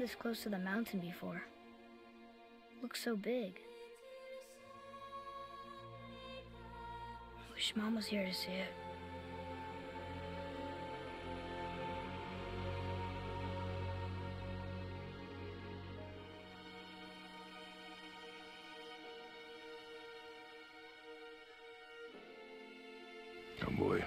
this close to the mountain before. Looks so big. Wish Mom was here to see it. Come, boy.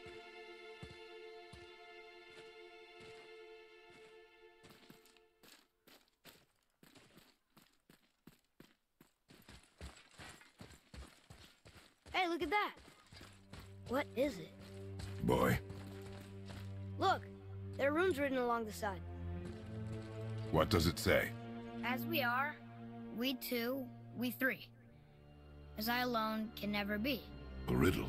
Hey, look at that! What is it? Boy. Look! There are runes written along the side. What does it say? As we are, we two, we three. As I alone can never be. A riddle.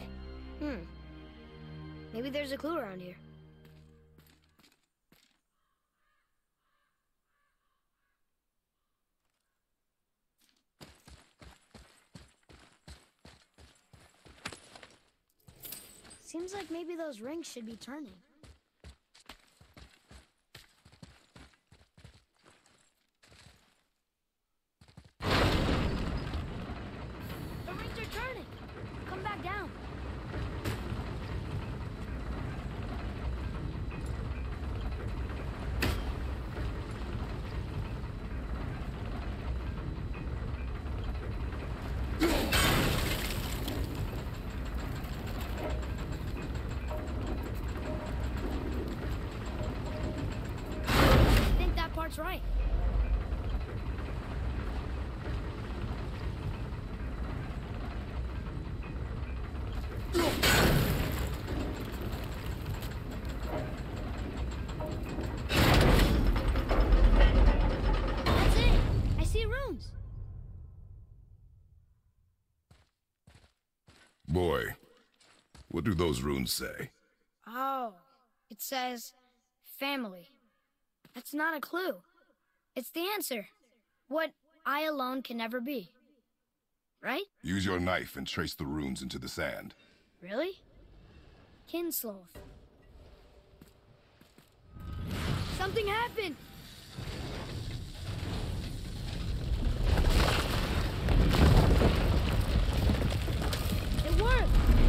Maybe there's a clue around here. Seems like maybe those rings should be turning. The rings are turning! Come back down. I think that part's right. That's it! I see runes. Boy. What do those runes say? Oh, it says family. That's not a clue. It's the answer. What I alone can never be. Right? Use your knife and trace the runes into the sand. Really? Kinsloth. Something happened! It worked!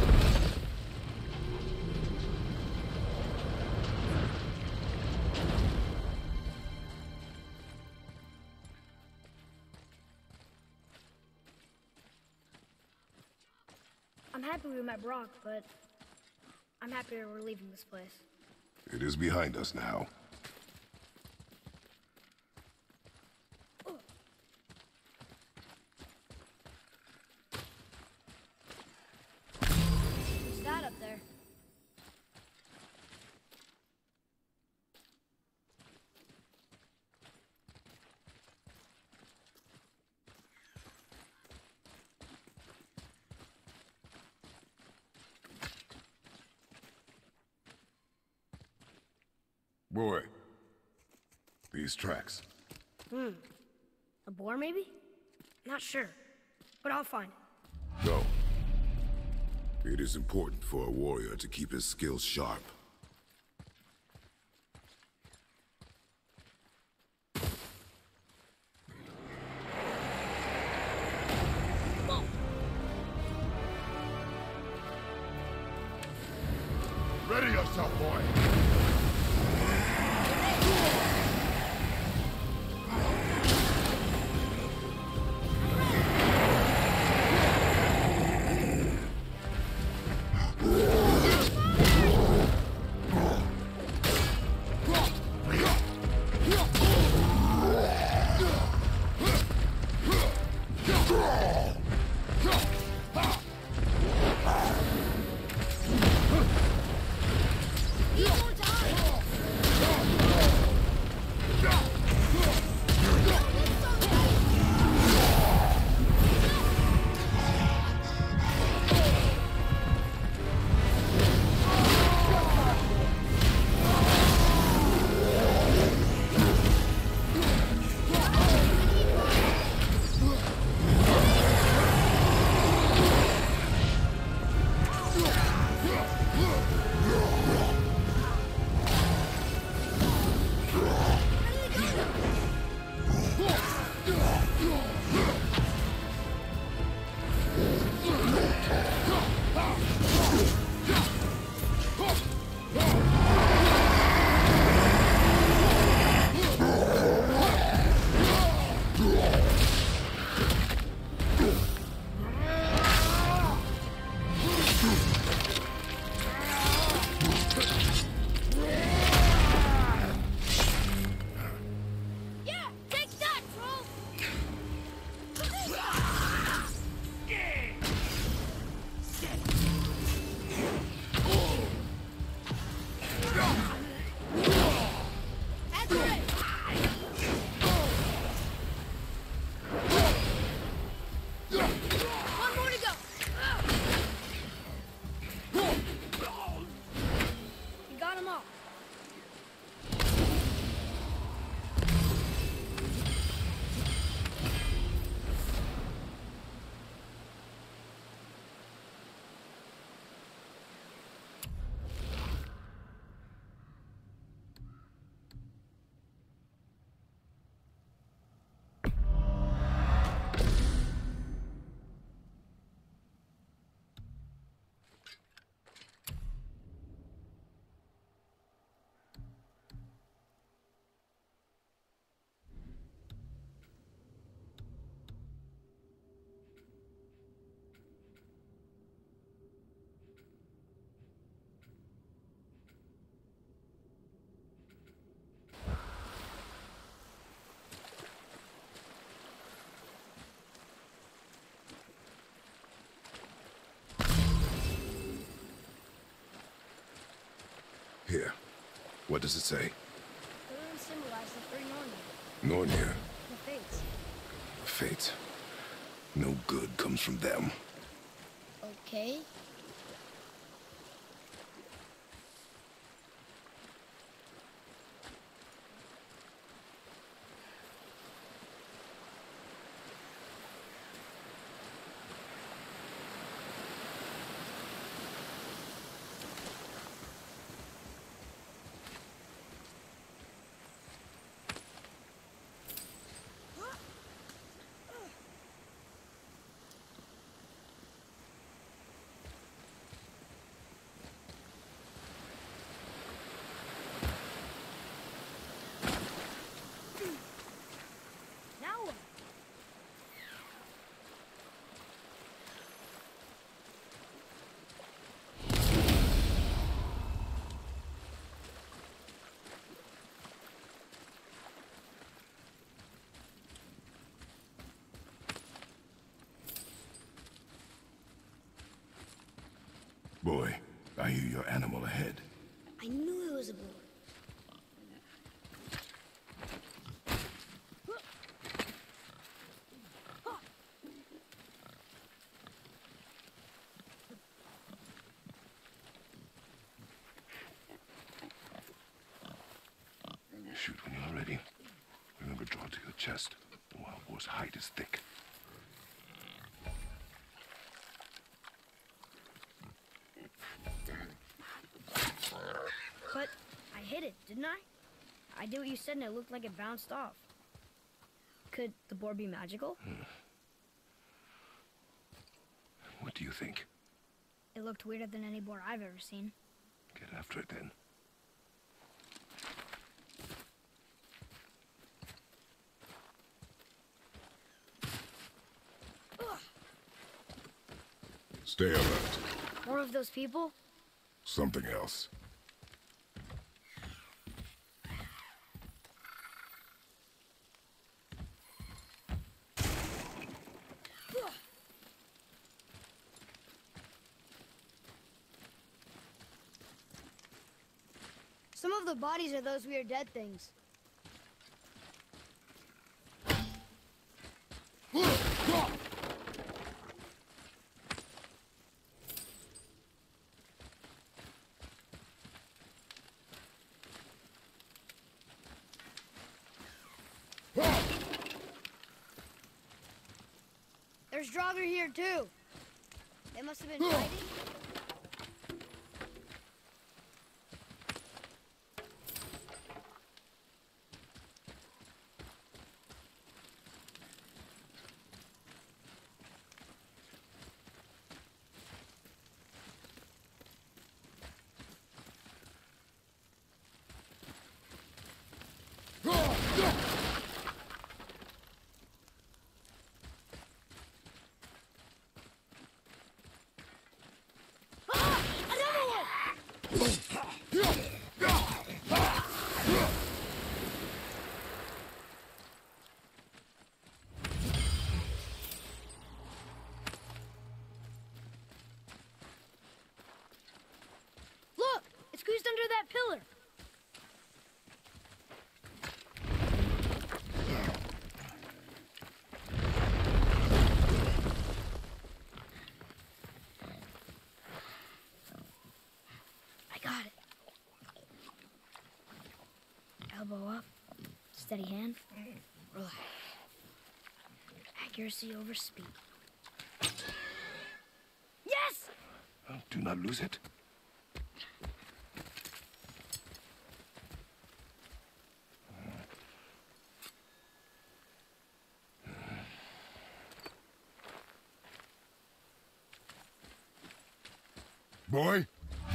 I'm happy we met Brock, but I'm happier we're leaving this place. It is behind us now. What's that up there? Boy. These tracks. A boar, maybe? Not sure, but I'll find it. Go. It is important for a warrior to keep his skills sharp. Ready yourself, boy! Yeah, take that, troll! That's right. One more to go. You got him all. Here. What does it say? The runes symbolize the three Nornir, Nornir. the Fates. The Fates. No good comes from them. Okay. Now what? Boy, I hear your animal ahead. I knew it was a boar. Shoot when you're ready. Remember, draw to your chest. The wild boar's hide is thick. But I hit it, didn't I? I did what you said and it looked like it bounced off. Could the boar be magical? What do you think? It looked weirder than any boar I've ever seen. Get after it then. Stay alert. More of those people? Something else. Some of the bodies are those weird dead things. There's Draugr here too. They must have been fighting. Look! It's squeezed under that pillar. I got it. Elbow up. Steady hand. Relax. Accuracy over speed. Yes! Do not lose it. Boy?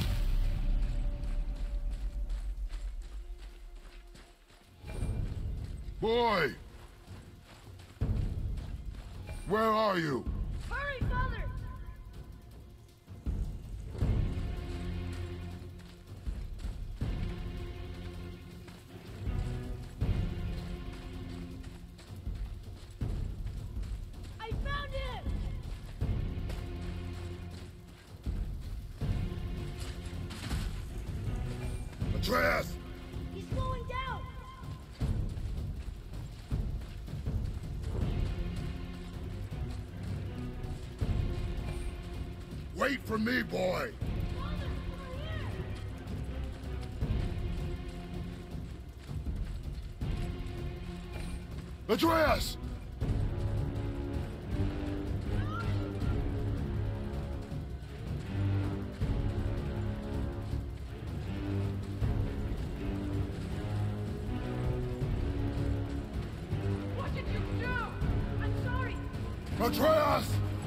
Boy! Where are you? Hurry, Father! I found him! Atreus! He's slowing down! Wait for me, boy! Father, over here! Atreus! What did you do? I'm sorry! Atreus!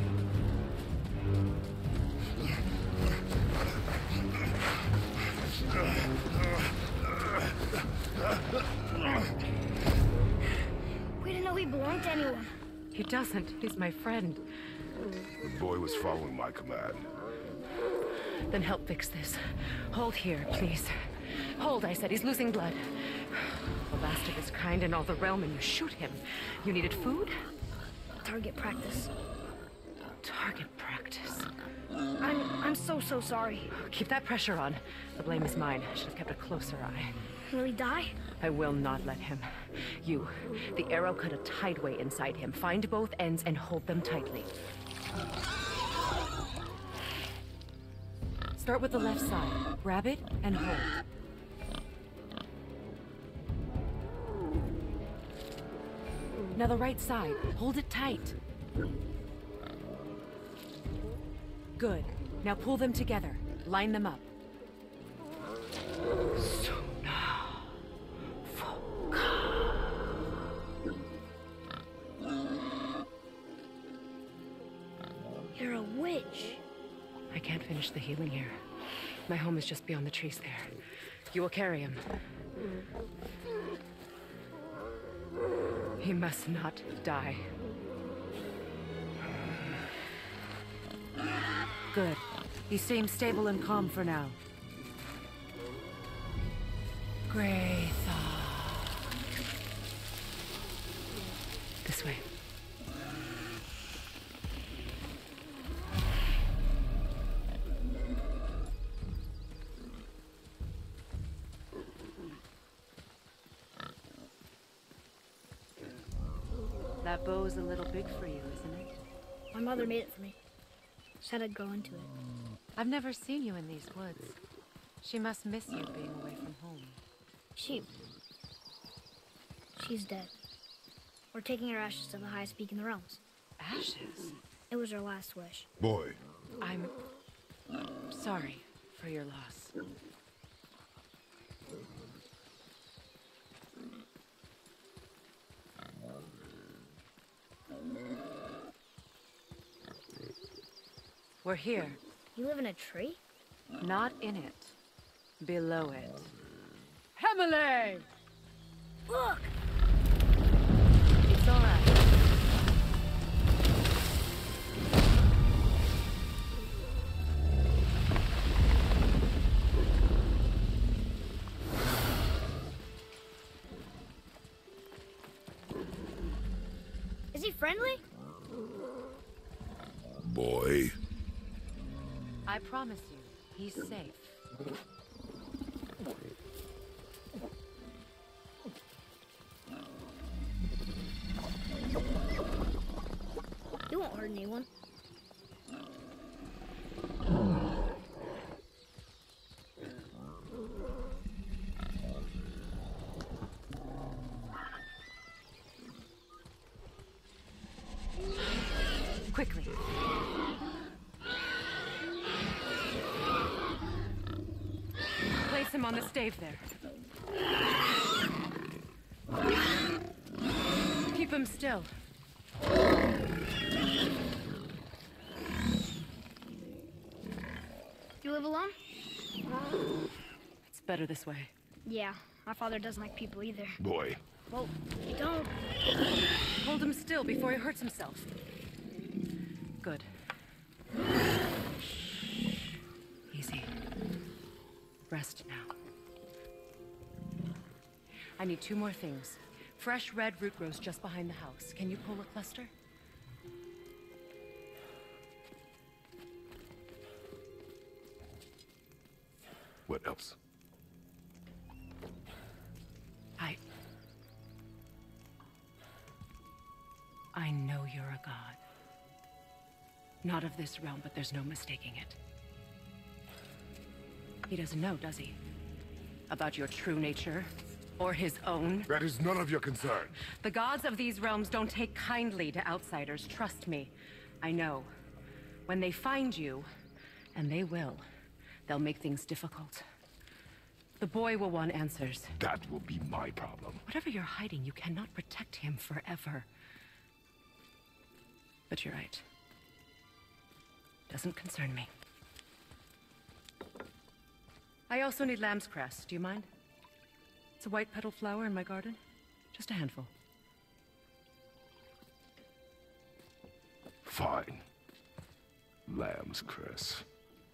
We didn't know he belonged to anyone. He doesn't. He's my friend. The boy was following my command. Then help fix this. Hold here, please. Hold, I said. He's losing blood. The last of his kind in all the realm, and you shoot him. You needed food? Target practice. Target practice. I'm so sorry. Keep that pressure on. The blame is mine. I should have kept a closer eye. Will he die? I will not let him. You, the arrow cut a tideway inside him. Find both ends and hold them tightly. Start with the left side. Grab it and hold. Now the right side. Hold it tight. Good. Now pull them together. Line them up. You're a witch. I can't finish the healing here. My home is just beyond the trees there. You will carry him. He must not die. Good. He seems stable and calm for now. Greythaw. This way. That bow's a little big for you, isn't it? My mother made it for me. Said I'd grow into it. I've never seen you in these woods. She must miss you being away from home. She's dead. We're taking her ashes to the highest peak in the realms. Ashes? It was her last wish. Boy. I'm sorry for your loss. We're here. You live in a tree? Not in it. Below it. Hemele! Look! friendly? Boy. I promise you, he's safe. He won't hurt anyone. Quickly. Place him on the stave there. Keep him still. You live alone? It's better this way. Yeah, my father doesn't like people either. Boy. Well, don't. Hold him still before he hurts himself. Good. Easy. Rest now. I need 2 more things. Fresh red root grows just behind the house. Can you pull a cluster? What else? I know you're a god. Not of this realm, but there's no mistaking it. He doesn't know, does he? About your true nature? Or his own? That is none of your concern. The gods of these realms don't take kindly to outsiders, trust me. I know. When they find you, and they will, they'll make things difficult. The boy will want answers. That will be my problem. Whatever you're hiding, you cannot protect him forever. But you're right. Doesn't concern me. I also need lamb's cress. Do you mind? It's a white petal flower in my garden. Just a handful. Fine. Lamb's cress.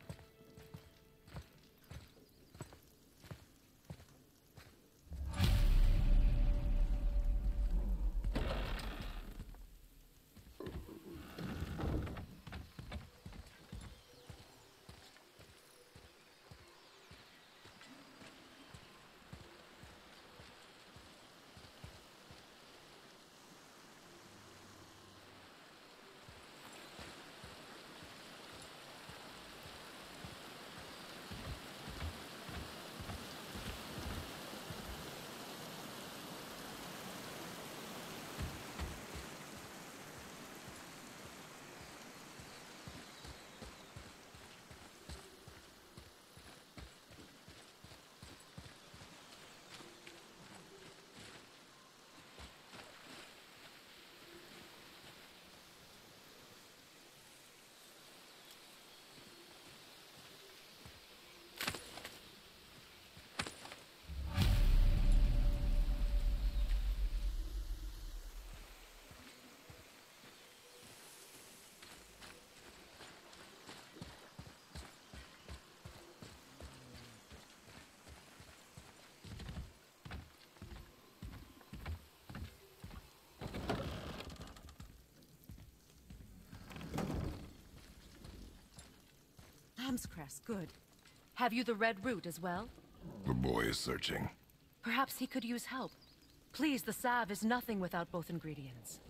Lamb's cress, good. Have you the red root as well? The boy is searching. Perhaps he could use help. Please, the salve is nothing without both ingredients.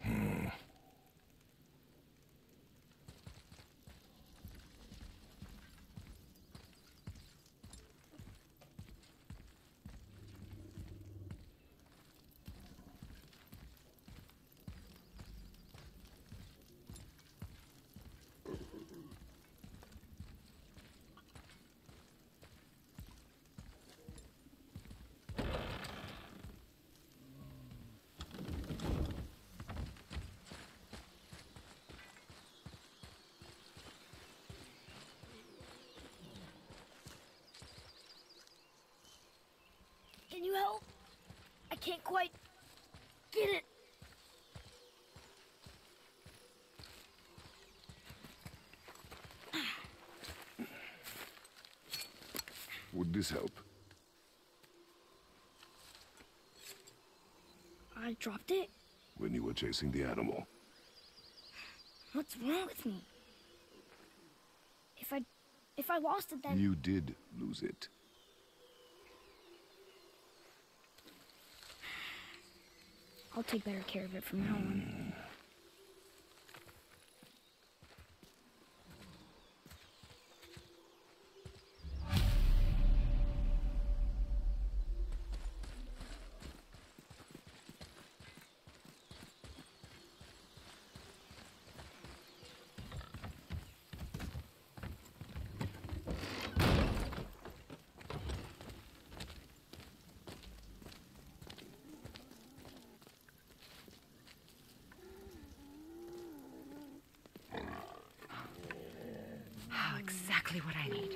Can you help? I can't quite get it. Would this help? I dropped it. when you were chasing the animal. What's wrong with me? If I lost it, then... You did lose it. I'll take better care of it from now on. Exactly what I need.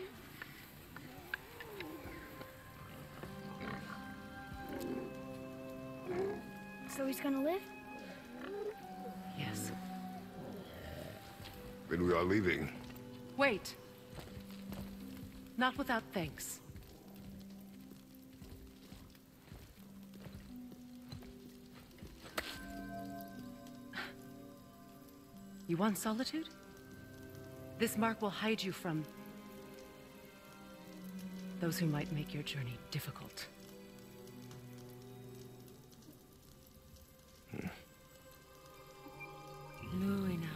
So he's gonna live? Yes. Then we are leaving. Wait. Not without thanks. You want solitude? This mark will hide you from those who might make your journey difficult. Luina.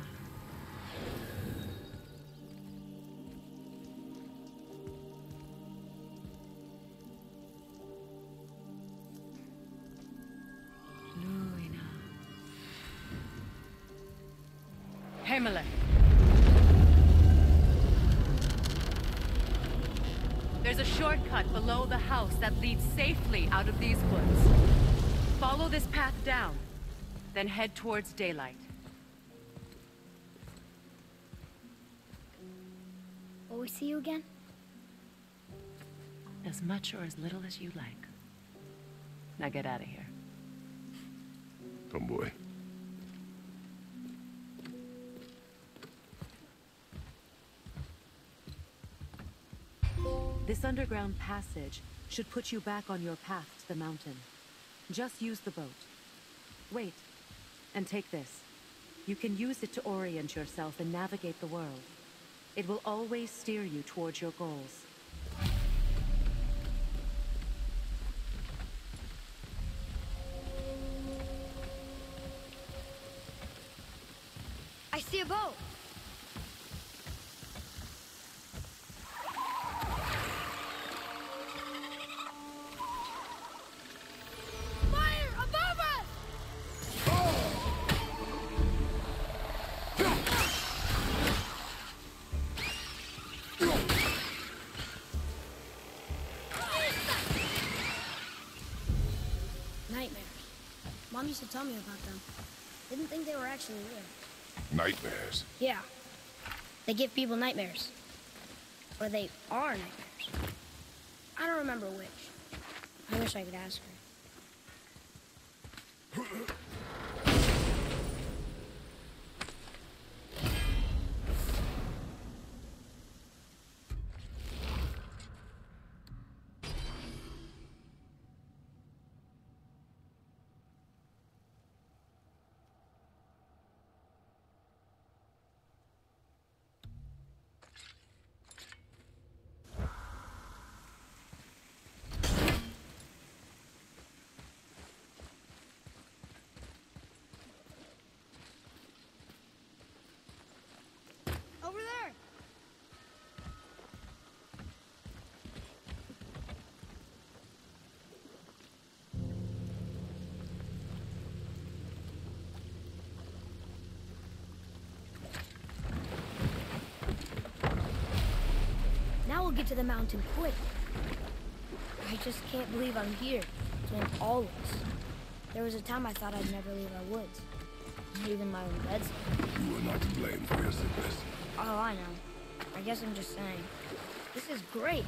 Luina. Himalay. There's a shortcut below the house that leads safely out of these woods. Follow this path down, then head towards daylight. Will we see you again? As much or as little as you like. Now get out of here. Come, boy. This underground passage should put you back on your path to the mountain. Just use the boat. Wait, and take this. You can use it to orient yourself and navigate the world. It will always steer you towards your goals. I see a boat! Fire above us! Nightmares. Mom used to tell me about them. Didn't think they were actually real. Nightmares. Yeah. They give people nightmares. Or they are nightmares. I don't remember which. I wish I could ask her. Over there! Now we'll get to the mountain quick. I just can't believe I'm here. Between all of us. There was a time I thought I'd never leave our woods. Not even my own bedside. You are not to blame for your sickness. Oh, I know. I guess I'm just saying. This is great.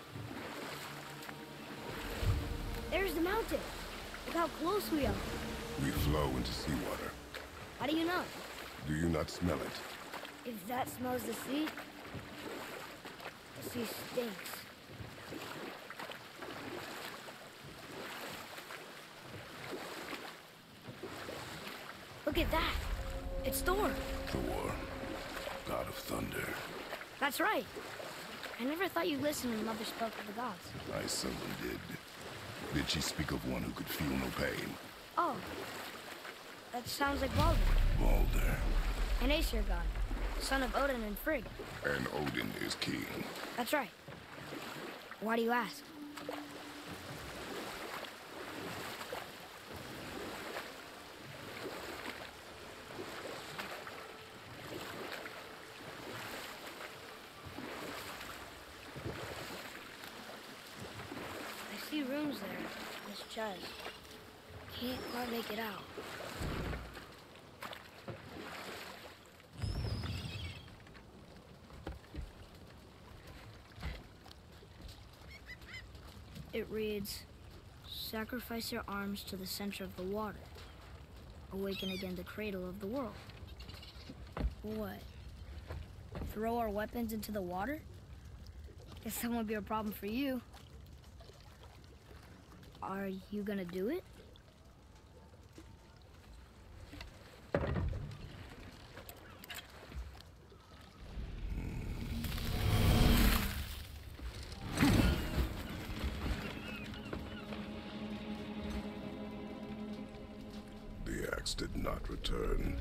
There's the mountain. Look how close we are. We flow into seawater. How do you know? Do you not smell it? If that smells the sea, the sea stinks. Look at that. It's Thor. Thor, god of thunder. That's right. I never thought you listened when Mother spoke of the gods. I seldom did. Did she speak of one who could feel no pain? Oh. That sounds like Baldur. Baldur. An Aesir god, son of Odin and Frigg. And Odin is king. That's right. Why do you ask? I see rooms there in this chest. Can't quite make it out. It reads, sacrifice your arms to the center of the water. Awaken again the cradle of the world. What? Throw our weapons into the water? Guess that won't be a problem for you. Are you gonna do it? The axe did not return.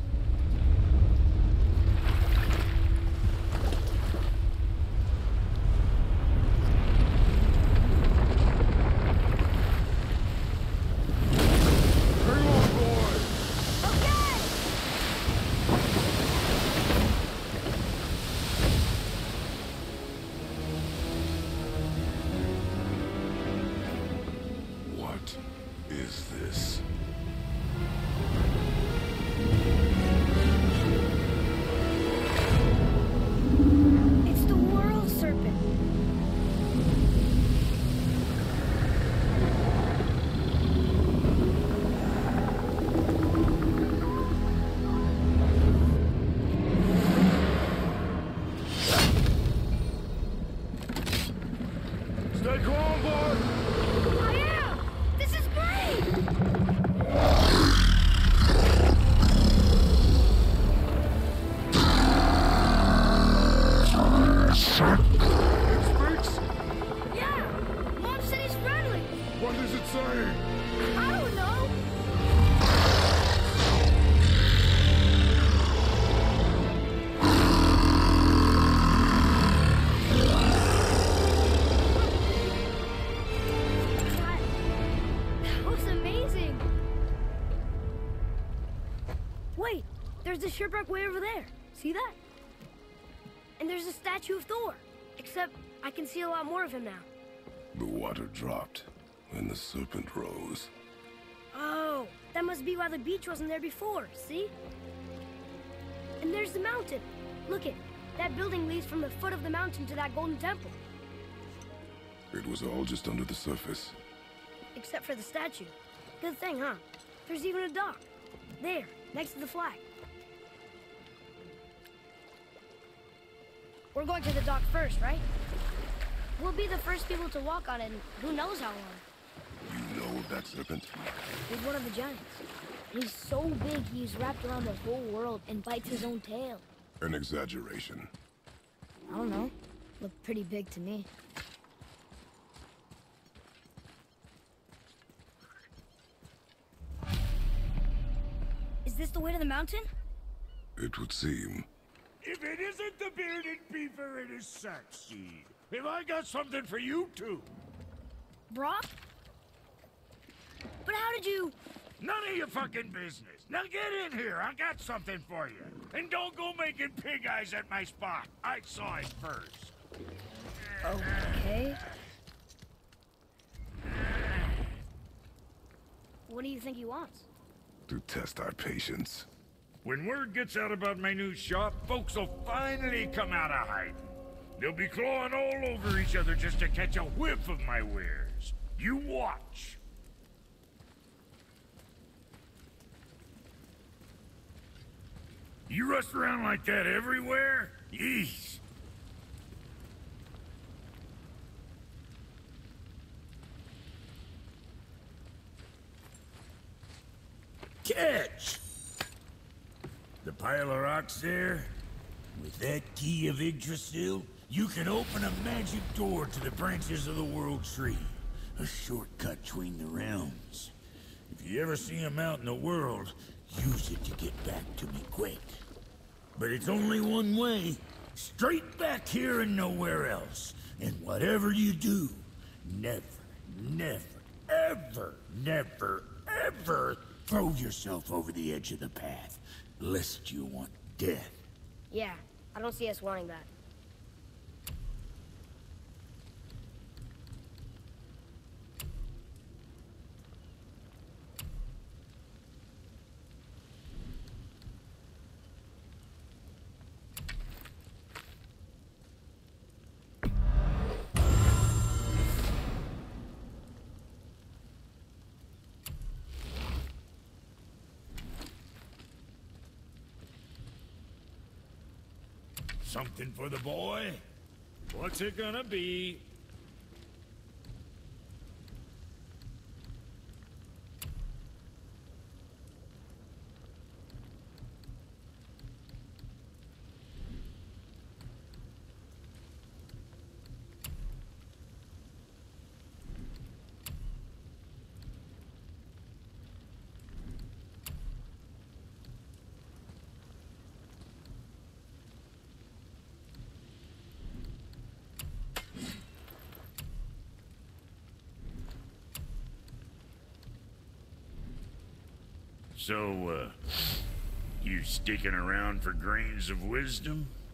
What is this? It's the world serpent. Stay calm, boy! I am! This is great! It speaks? Yeah! Mom said he's friendly! What is it saying? I don't know! That was amazing! Wait! There's the shipwreck way over there. See that? And there's a statue of Thor. Except I can see a lot more of him now. The water dropped, and the serpent rose. Oh, that must be why the beach wasn't there before, see? And there's the mountain. Look it, that building leads from the foot of the mountain to that golden temple. It was all just under the surface. Except for the statue. Good thing, huh? There's even a dock. There, next to the flag. We're going to the dock first, right? We'll be the first people to walk on it in who knows how long. You know of that serpent? He's one of the giants. He's so big he's wrapped around the whole world and bites his own tail. An exaggeration. I don't know. Looked pretty big to me. Is this the way to the mountain? It would seem. If it isn't the bearded beaver, it is Sackseed. Have I got something for you too? Brock? But how did you... None of your fucking business. Now get in here. I got something for you. And don't go making pig eyes at my spot. I saw it first. Okay. What do you think he wants? To test our patience. When word gets out about my new shop, folks will finally come out of hiding. They'll be clawing all over each other just to catch a whiff of my wares. You watch. You rust around like that everywhere? Yeesh. Catch! The pile of rocks there? With that key of Yggdrasil, you can open a magic door to the branches of the World Tree. A shortcut between the realms. If you ever see him out in the world, use it to get back to me quick. But it's only one way. Straight back here and nowhere else. And whatever you do, never, ever throw yourself over the edge of the path, lest you want death. Yeah, I don't see us wanting that. Something for the boy? What's it gonna be? So, you sticking around for grains of wisdom?